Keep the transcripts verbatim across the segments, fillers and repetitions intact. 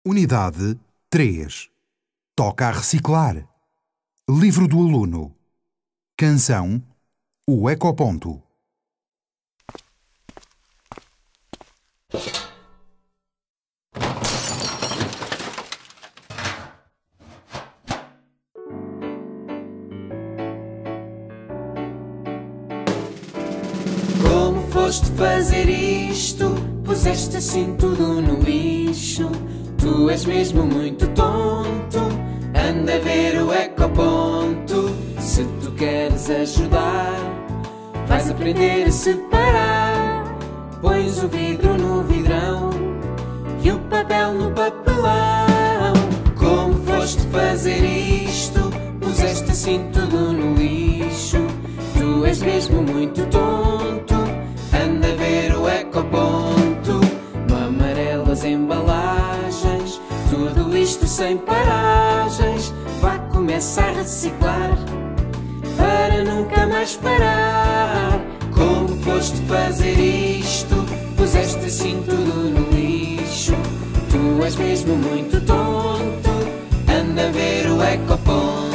Unidade três. Toca a reciclar. Livro do aluno. Canção O Ecoponto. Como foste fazer isto? Puseste assim tudo no lixo. Tu és mesmo muito tonto. Anda a ver o ecoponto. Se tu queres ajudar, vais aprender a separar. Pões o vidro no vidrão e o papel no papelão. Como foste fazer isto? Puseste assim tudo no lixo. Tu és mesmo muito tonto. Anda a ver o ecoponto. No amarelo as embalagens, tudo isto sem paragens. Vá começar a reciclar para nunca mais parar. Como foste fazer isto? Puseste assim tudo no lixo. Tu és mesmo muito tonto. Anda a ver o ecoponto.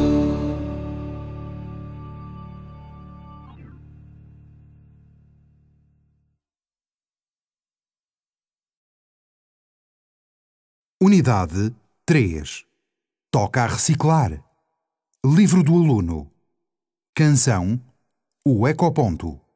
Unidade três. Toca a reciclar. Livro do aluno. Canção O Ecoponto.